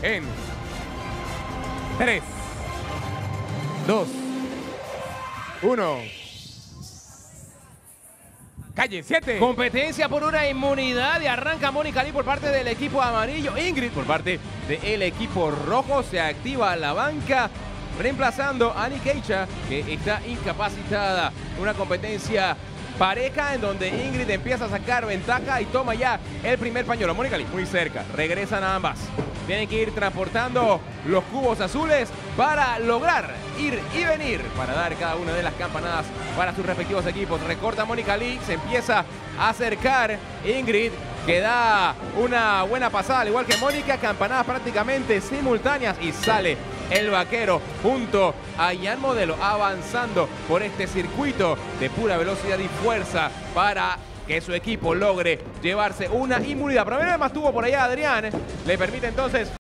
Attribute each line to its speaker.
Speaker 1: en 3, 2, 1. Calle 7.
Speaker 2: Competencia por una inmunidad y arranca Mónica Lee por parte del equipo amarillo. Ingrid por parte del equipo rojo. Se activa la banca reemplazando a Annie Keicha, que está incapacitada. Una competencia pareja en donde Ingrid empieza a sacar ventaja y toma ya el primer pañuelo. Mónica Lee muy cerca. Regresan a ambas. Tienen que ir transportando los cubos azules para lograr ir y venir, para dar cada una de las campanadas para sus respectivos equipos. Recorta Mónica Lee, se empieza a acercar Ingrid, que da una buena pasada, al igual que Mónica, campanadas prácticamente simultáneas y sale el vaquero junto a Jan Modelo avanzando por este circuito de pura velocidad y fuerza para que su equipo logre llevarse una inmunidad. Pero además tuvo por allá Adrián, le permite entonces